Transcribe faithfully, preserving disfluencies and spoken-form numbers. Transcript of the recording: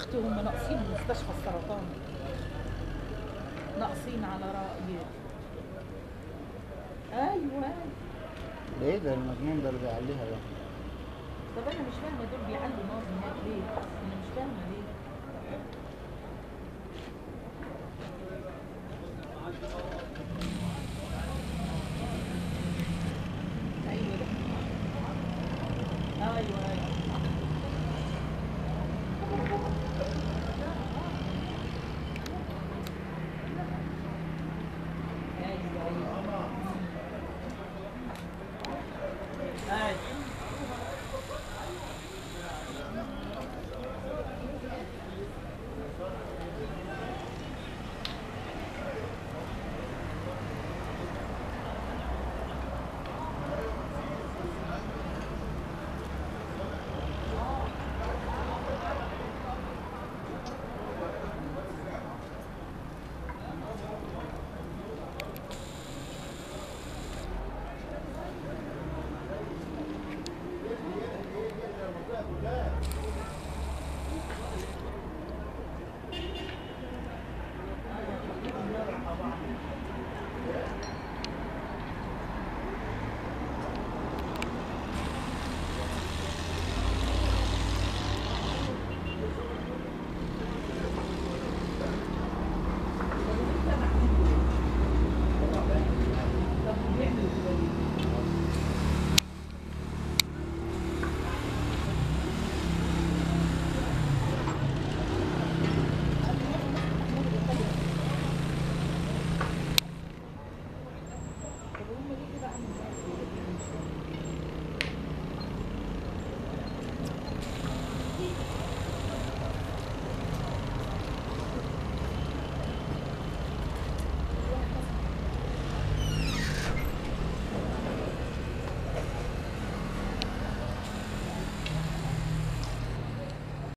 اختي هم ناقصين مستشفى السرطان، ناقصين على رأيي. ايوه. ده ايه ده المجنون ده اللي بيعليها ده؟ طب انا مش فاهمه دول بيعلوا نار هناك ليه؟